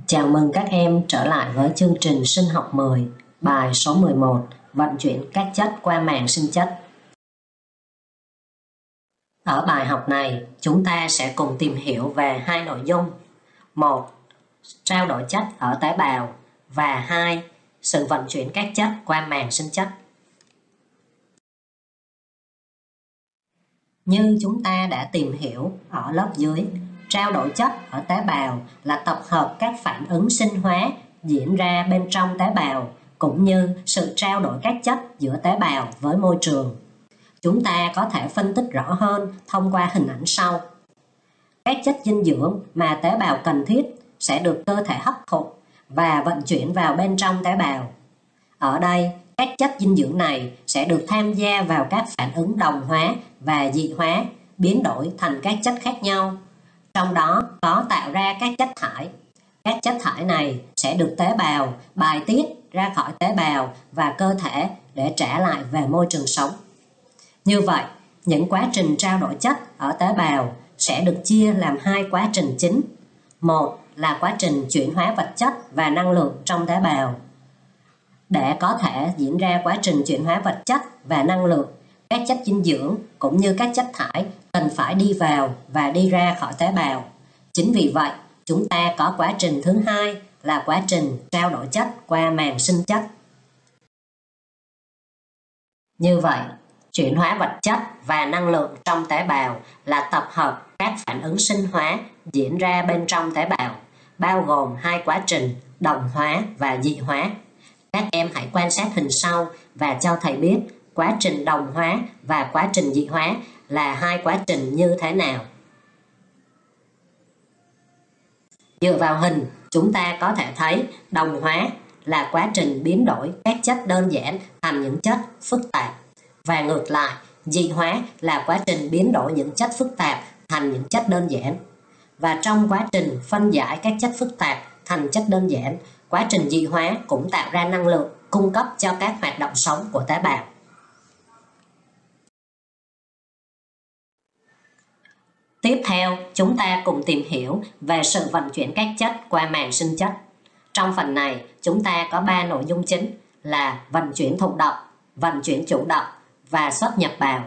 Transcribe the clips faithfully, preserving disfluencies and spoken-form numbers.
Chào mừng các em trở lại với chương trình sinh học mười, bài số mười một, vận chuyển các chất qua màng sinh chất. Ở bài học này, chúng ta sẽ cùng tìm hiểu về hai nội dung. Một, trao đổi chất ở tế bào và hai, sự vận chuyển các chất qua màng sinh chất. Như chúng ta đã tìm hiểu ở lớp dưới, trao đổi chất ở tế bào là tập hợp các phản ứng sinh hóa diễn ra bên trong tế bào, cũng như sự trao đổi các chất giữa tế bào với môi trường. Chúng ta có thể phân tích rõ hơn thông qua hình ảnh sau. Các chất dinh dưỡng mà tế bào cần thiết sẽ được cơ thể hấp thụ và vận chuyển vào bên trong tế bào. Ở đây, các chất dinh dưỡng này sẽ được tham gia vào các phản ứng đồng hóa và dị hóa, biến đổi thành các chất khác nhau. Trong đó có tạo ra các chất thải. Các chất thải này sẽ được tế bào bài tiết ra khỏi tế bào và cơ thể để trả lại về môi trường sống. Như vậy, những quá trình trao đổi chất ở tế bào sẽ được chia làm hai quá trình chính. Một là quá trình chuyển hóa vật chất và năng lượng trong tế bào. Để có thể diễn ra quá trình chuyển hóa vật chất và năng lượng, các chất dinh dưỡng cũng như các chất thải cần phải đi vào và đi ra khỏi tế bào. Chính vì vậy, chúng ta có quá trình thứ hai là quá trình trao đổi chất qua màng sinh chất. Như vậy, chuyển hóa vật chất và năng lượng trong tế bào là tập hợp các phản ứng sinh hóa diễn ra bên trong tế bào, bao gồm hai quá trình đồng hóa và dị hóa. Các em hãy quan sát hình sau và cho thầy biết quá trình đồng hóa và quá trình dị hóa là hai quá trình như thế nào. Dựa vào hình, chúng ta có thể thấy đồng hóa là quá trình biến đổi các chất đơn giản thành những chất phức tạp. Và ngược lại, dị hóa là quá trình biến đổi những chất phức tạp thành những chất đơn giản. Và trong quá trình phân giải các chất phức tạp thành chất đơn giản, quá trình dị hóa cũng tạo ra năng lượng cung cấp cho các hoạt động sống của tế bào. Tiếp theo, chúng ta cùng tìm hiểu về sự vận chuyển các chất qua màng sinh chất. Trong phần này, chúng ta có ba nội dung chính là vận chuyển thụ động, vận chuyển chủ động và xuất nhập bào.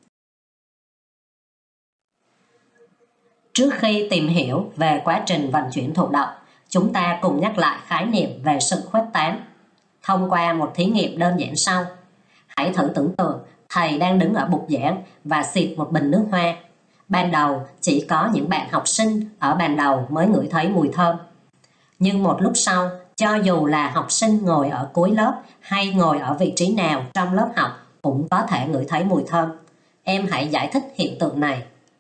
Trước khi tìm hiểu về quá trình vận chuyển thụ động, chúng ta cùng nhắc lại khái niệm về sự khuếch tán thông qua một thí nghiệm đơn giản sau. Hãy thử tưởng tượng thầy đang đứng ở bục giảng và xịt một bình nước hoa. Ban đầu chỉ có những bạn học sinh ở bàn đầu mới ngửi thấy mùi thơm. Nhưng một lúc sau, cho dù là học sinh ngồi ở cuối lớp hay ngồi ở vị trí nào trong lớp học cũng có thể ngửi thấy mùi thơm. Em hãy giải thích hiện tượng này.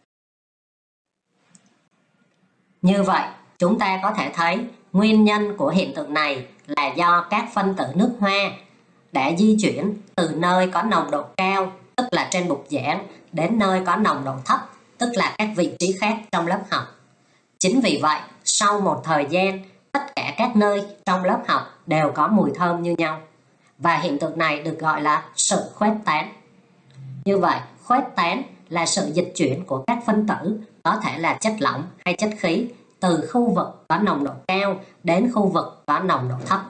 Như vậy, chúng ta có thể thấy nguyên nhân của hiện tượng này là do các phân tử nước hoa đã di chuyển từ nơi có nồng độ cao, tức là trên bục giảng, đến nơi có nồng độ thấp, tức là các vị trí khác trong lớp học. Chính vì vậy, sau một thời gian, tất cả các nơi trong lớp học đều có mùi thơm như nhau. Và hiện tượng này được gọi là sự khuếch tán. Như vậy, khuếch tán là sự dịch chuyển của các phân tử, có thể là chất lỏng hay chất khí, từ khu vực có nồng độ cao đến khu vực có nồng độ thấp.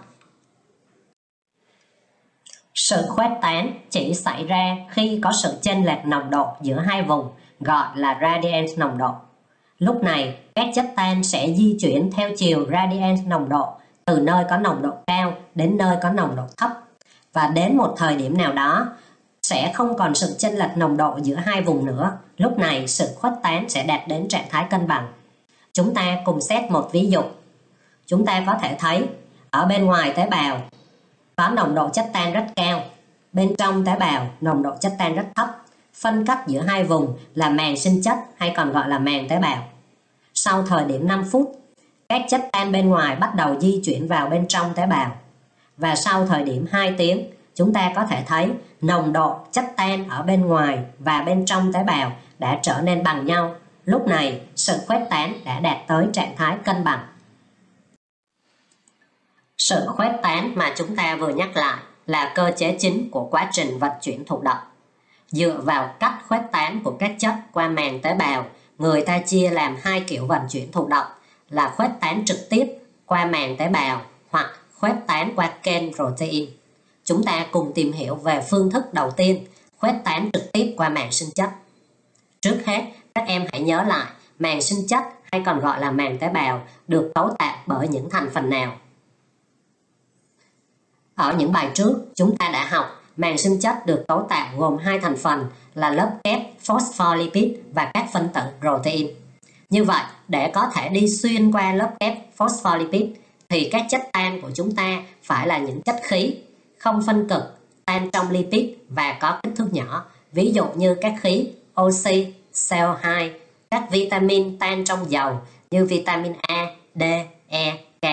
Sự khuếch tán chỉ xảy ra khi có sự chênh lệch nồng độ giữa hai vùng, gọi là gradient nồng độ. Lúc này, các chất tan sẽ di chuyển theo chiều gradient nồng độ từ nơi có nồng độ cao đến nơi có nồng độ thấp. Và đến một thời điểm nào đó, sẽ không còn sự chênh lệch nồng độ giữa hai vùng nữa. Lúc này, sự khuếch tán sẽ đạt đến trạng thái cân bằng. Chúng ta cùng xét một ví dụ. Chúng ta có thể thấy ở bên ngoài tế bào có nồng độ chất tan rất cao. Bên trong tế bào, nồng độ chất tan rất thấp. Phân cách giữa hai vùng là màng sinh chất hay còn gọi là màng tế bào. Sau thời điểm năm phút, các chất tan bên ngoài bắt đầu di chuyển vào bên trong tế bào. Và sau thời điểm hai tiếng, chúng ta có thể thấy nồng độ chất tan ở bên ngoài và bên trong tế bào đã trở nên bằng nhau. Lúc này, sự khuếch tán đã đạt tới trạng thái cân bằng. Sự khuếch tán mà chúng ta vừa nhắc lại là cơ chế chính của quá trình vận chuyển thụ động. Dựa vào cách khuếch tán của các chất qua màng tế bào, người ta chia làm hai kiểu vận chuyển thụ động là khuếch tán trực tiếp qua màng tế bào hoặc khuếch tán qua kênh protein. Chúng ta cùng tìm hiểu về phương thức đầu tiên, khuếch tán trực tiếp qua màng sinh chất. Trước hết, các em hãy nhớ lại màng sinh chất hay còn gọi là màng tế bào được cấu tạo bởi những thành phần nào. Ở những bài trước, chúng ta đã học màng sinh chất được cấu tạo gồm hai thành phần là lớp kép phospholipid và các phân tử protein. Như vậy, để có thể đi xuyên qua lớp kép phospholipid thì các chất tan của chúng ta phải là những chất khí, không phân cực, tan trong lipid và có kích thước nhỏ, ví dụ như các khí, oxy, xê o hai, các vitamin tan trong dầu như vitamin A, D, E, K.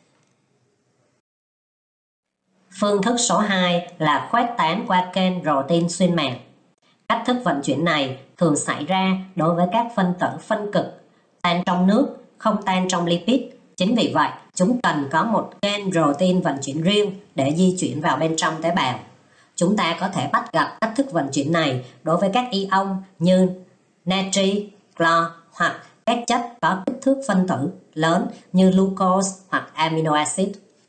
Phương thức số hai là khuếch tán qua kênh protein xuyên màng. Cách thức vận chuyển này thường xảy ra đối với các phân tử phân cực, tan trong nước, không tan trong lipid. Chính vì vậy, chúng cần có một kênh protein vận chuyển riêng để di chuyển vào bên trong tế bào. Chúng ta có thể bắt gặp cách thức vận chuyển này đối với các ion như natri, clo hoặc các chất có kích thước phân tử lớn như glucose hoặc amino acid.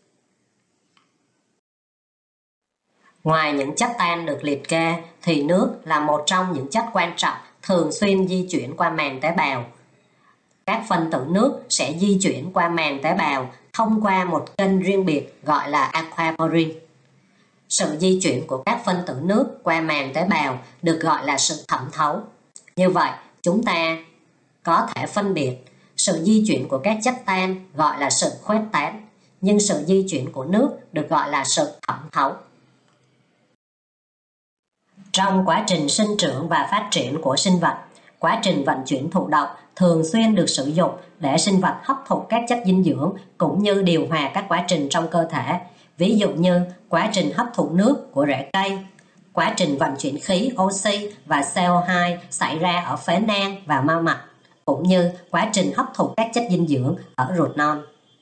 Ngoài những chất tan được liệt kê thì nước là một trong những chất quan trọng thường xuyên di chuyển qua màng tế bào. Các phân tử nước sẽ di chuyển qua màng tế bào thông qua một kênh riêng biệt gọi là aquaporin. Sự di chuyển của các phân tử nước qua màng tế bào được gọi là sự thẩm thấu. Như vậy, chúng ta có thể phân biệt sự di chuyển của các chất tan gọi là sự khuếch tán, nhưng sự di chuyển của nước được gọi là sự thẩm thấu. Trong quá trình sinh trưởng và phát triển của sinh vật, quá trình vận chuyển thụ động thường xuyên được sử dụng để sinh vật hấp thụ các chất dinh dưỡng cũng như điều hòa các quá trình trong cơ thể. Ví dụ như quá trình hấp thụ nước của rễ cây, quá trình vận chuyển khí, oxy và xê o hai xảy ra ở phế nang và mao mạch, cũng như quá trình hấp thụ các chất dinh dưỡng ở ruột non.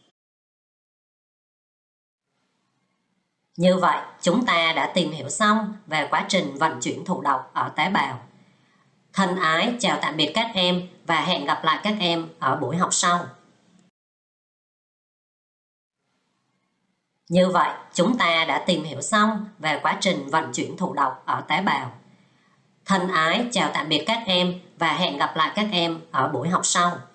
Như vậy, chúng ta đã tìm hiểu xong về quá trình vận chuyển thụ động ở tế bào. Thân ái chào tạm biệt các em và hẹn gặp lại các em ở buổi học sau. Như vậy, chúng ta đã tìm hiểu xong về quá trình vận chuyển thụ động ở tế bào. Thân ái chào tạm biệt các em và hẹn gặp lại các em ở buổi học sau.